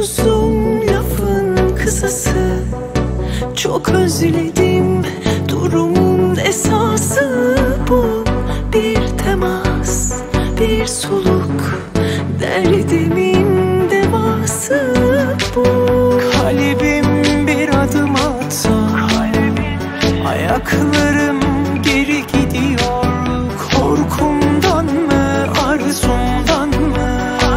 Uzun lafın kısası, çok özledim. Durumun esası bu. Bir temas, bir soluk, derdimin devası bu. Kalbim bir adım atsa, ayaklarım geri gidiyor. Korkumdan mı, arzumdan mı?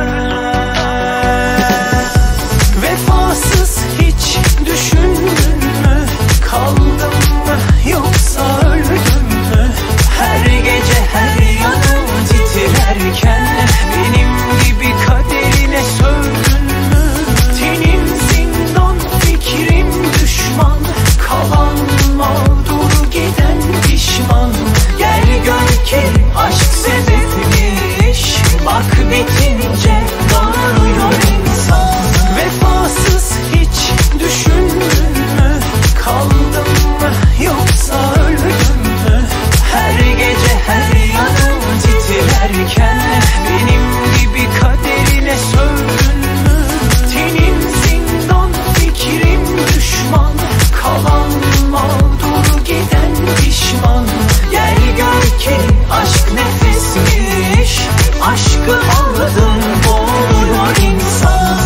Vefasız hiç düşündün mü? Kaldım mı yoksa öldüm mü? Her gece her yanım titrerken benim gibi kaderine sövdün mü? Tenim zindan, fikrim düşman, kalan mağdur giden pişman. Gel gör ki aşk sebepmiş, bak bitince doğruyor insan. Vefasız hiç düşündün mü? Kaldım mı yoksa öldüm mü? Her gece her yanım titrerken benim gibi kaderine sövdün mü? Tenim zindan, fikrim düşman, kalan mağdur giden pişman. Gel gör ki aşk nefesmiş, aşkı aldım boğuluyor insan.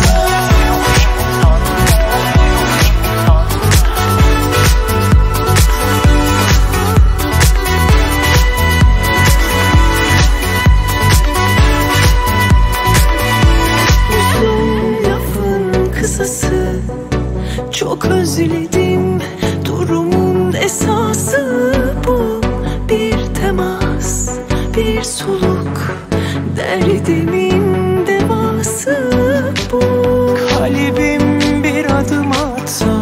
Uzun lafın kısası, çok özledim. Durumun esası bu. Bir temas, bir soluk, derdimin devası bu. Kalbim bir adım atsa,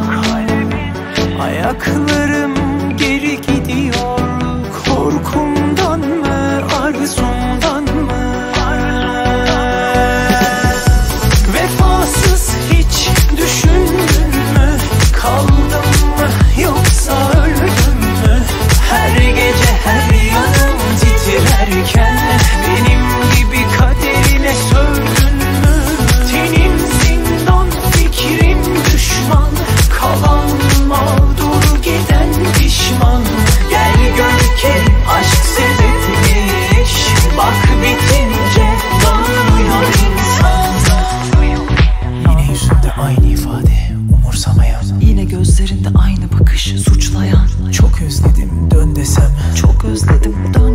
ayaklarım geri gidiyor. Korkumdan mı, arzumdan mı? Vefasız hiç düşündün mü? Kaldım mı yoksa öldüm mü? Her gece her yanım titrerken benim gibi kaderine sövdün mü? Tenim zindan, fikrim düşman, kalan mağdur giden pişman. Gel gör ki aşk sebepmiş, bak bitince doğruyor insan. Yine yüzünde aynı ifade, umursamayan. Yine gözlerinde aynı bakış, suçlayan. Çok özledim, dön desem. Çok özledim, dön